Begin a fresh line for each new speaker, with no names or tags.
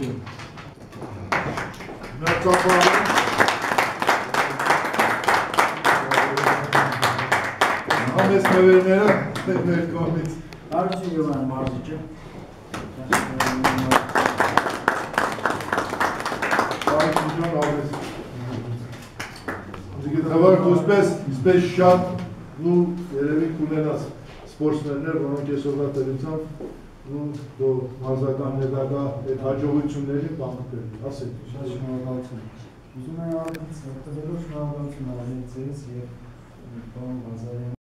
Համես նվերները մեր կողմից։
Հարություն Յովան մարզիչը։
Թվար դու սպես շատ ու երևի կունենաս սպորտսմեններ, որոնք այսօրվա տերությամբ դու մարզական հետագա այդ հաջողությունների բանկներ, ասեք։
Շատ շնորհակալություն։ Ուզում եմ արդեն շնորհակալություն արել ձեզ եւ պարոն Ղազարյան